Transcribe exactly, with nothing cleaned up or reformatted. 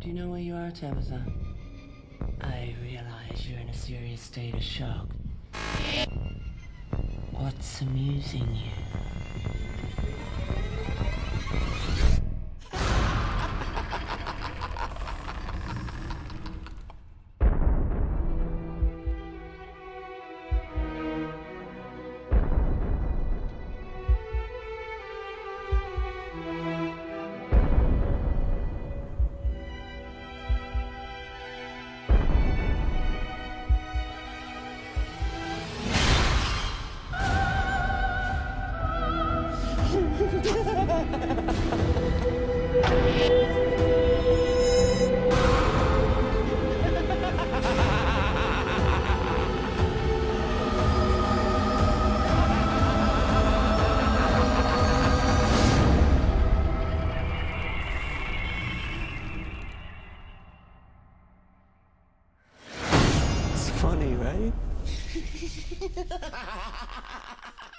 Do you know where you are, Tabitha? I realize you're in a serious state of shock. What's amusing you? It's funny, right?